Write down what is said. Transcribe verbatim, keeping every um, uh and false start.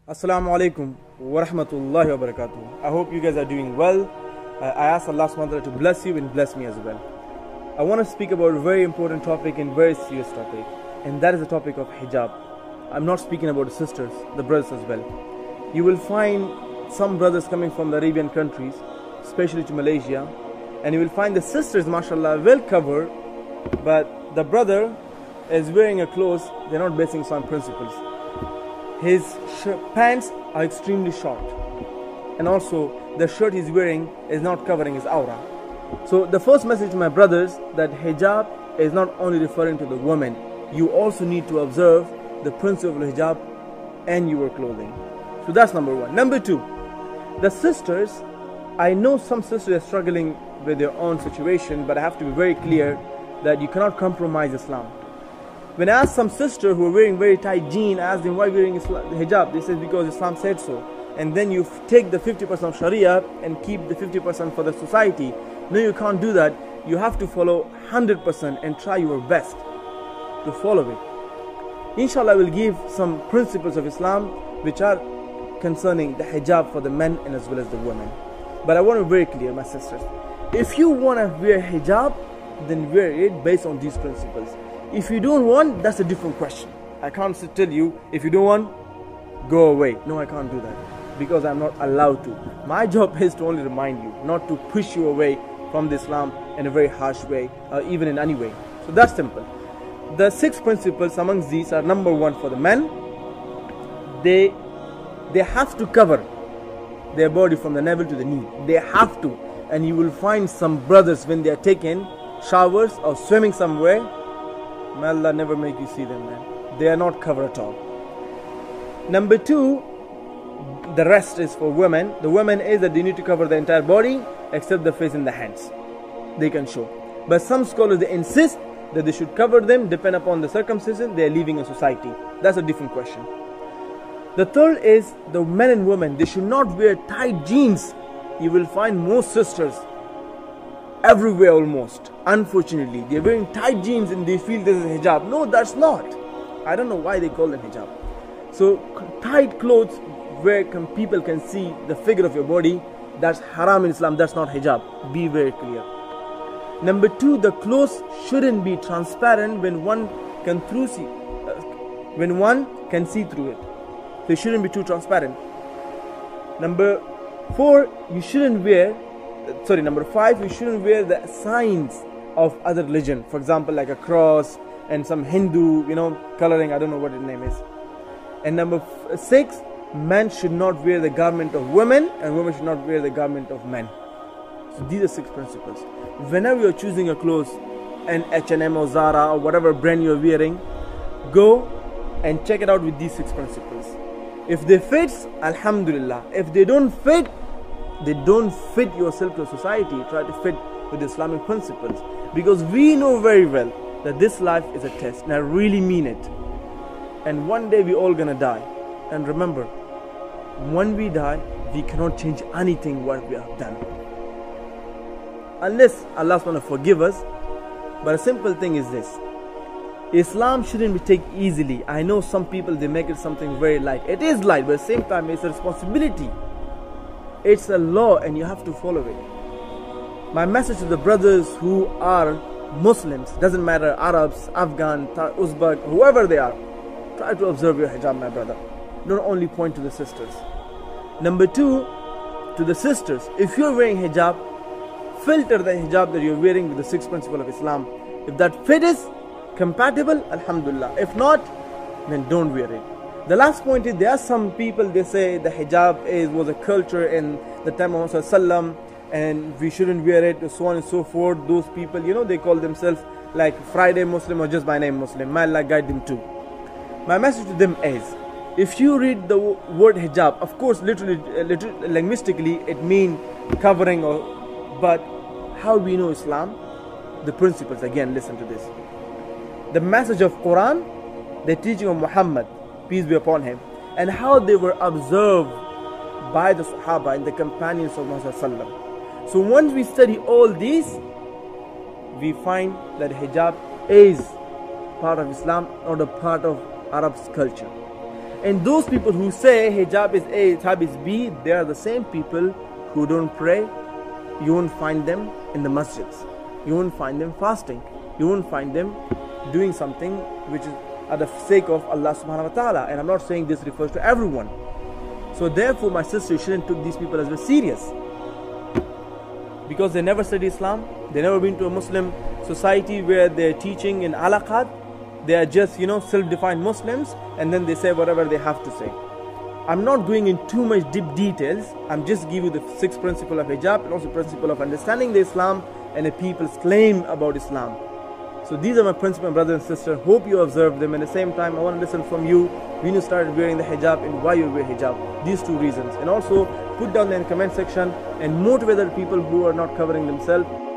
Assalamu alaikum wa rahmatullahi wa barakatuh. I hope you guys are doing well. Uh, I ask Allah subhanahu wa ta'ala to bless you and bless me as well. I want to speak about a very important topic and very serious topic, and that is the topic of hijab. I'm not speaking about the sisters, the brothers as well. You will find some brothers coming from the Arabian countries, especially to Malaysia, and you will find the sisters, mashallah, well covered, but the brother is wearing a clothes, they're not basing on principles. His pants are extremely short, and also the shirt he's wearing is not covering his aura. So the first message to my brothers, that hijab is not only referring to the woman, you also need to observe the principle of hijab and your clothing. So that's number one. Number two, the sisters, I know some sisters are struggling with their own situation, but I have to be very clear that you cannot compromise Islam. When I ask some sister who are wearing very tight jeans, I ask them why wearing Islam, hijab. They say because Islam said so. And then you take the fifty percent of Sharia and keep the fifty percent for the society. No, you can't do that. You have to follow one hundred percent and try your best to follow it. Inshallah, I will give some principles of Islam which are concerning the hijab for the men and as well as the women. But I want to be very clear, my sisters. If you want to wear hijab, then wear it based on these principles. If you don't want, that's a different question. I can't tell you, if you don't want, go away. No, I can't do that because I'm not allowed to. My job is to only remind you, not to push you away from the Islam in a very harsh way or even in any way. So that's simple. The six principles amongst these are: number one, for the men, they they have to cover their body from the navel to the knee. They have to. And you will find some brothers, when they are taking showers or swimming somewhere, may Allah never make you see them, man. They are not covered at all. Number two, the rest is for women. The women is that they need to cover the entire body except the face and the hands. They can show. But some scholars, they insist that they should cover them, depend upon the circumstances they are living in society. That's a different question. The third is the men and women, they should not wear tight jeans. You will find most sisters everywhere almost, unfortunately, they're wearing tight jeans and they feel this is hijab. No, that's not. I don't know why they call them hijab. So tight clothes where can, people can see the figure of your body, that's haram in Islam, that's not hijab. Be very clear. Number two, the clothes shouldn't be transparent when one can through see, uh, when one can see through it. So it shouldn't be too transparent. Number four, you shouldn't wear sorry number five, you shouldn't wear the signs of other religion, for example like a cross and some Hindu, you know, coloring, I don't know what its name is. And number six, men should not wear the garment of women and women should not wear the garment of men. So these are six principles. Whenever you're choosing a clothes, an H and M or Zara or whatever brand you're wearing, go and check it out with these six principles. If they fit, alhamdulillah. If they don't fit, they don't fit yourself to a society. Try to fit with Islamic principles, because we know very well that this life is a test, and I really mean it. And one day we all gonna die. And remember, when we die, we cannot change anything what we have done, unless Allah is gonna forgive us. But a simple thing is this: Islam shouldn't be taken easily. I know some people, they make it something very light. It is light, but at the same time it's a responsibility. It's a law and you have to follow it. My message to the brothers who are Muslims, doesn't matter, Arabs, Afghan, Uzbek, whoever they are, try to observe your hijab, my brother. Don't only point to the sisters. Number two, to the sisters, if you're wearing hijab, filter the hijab that you're wearing with the sixth principle of Islam. If that fit is compatible, alhamdulillah. If not, then don't wear it. The last point is, there are some people, they say the hijab is was a culture in the time of Muhammad and we shouldn't wear it, so on and so forth. Those people, you know, they call themselves like Friday Muslim or just by name Muslim. May Allah guide them too. My message to them is, if you read the word hijab, of course literally, literally linguistically it means covering, or but how we know Islam, the principles, again listen to this. The message of Quran, the teaching of Muhammad, peace be upon him, and how they were observed by the Sahaba and the companions of Muhammad. So once we study all these, we find that hijab is part of Islam, not a part of Arab's culture. And those people who say hijab is A, hijab is B, they are the same people who don't pray. You won't find them in the masjids. You won't find them fasting. You won't find them doing something which is at the sake of Allah subhanahu wa ta'ala. And I'm not saying this refers to everyone. So therefore, my sister, you shouldn't take these people as well serious. Because they never study Islam. They never been to a Muslim society where they're teaching in alaqad. They are just, you know, self-defined Muslims, and then they say whatever they have to say. I'm not going in too much deep details. I'm just giving you the sixth principle of hijab and also principle of understanding the Islam and a people's claim about Islam. So these are my principles, brothers and sisters. Hope you observe them. At the same time, I want to listen from you when you started wearing the hijab and why you wear hijab. These two reasons. And also put down in the comment section and motivate other people who are not covering themselves.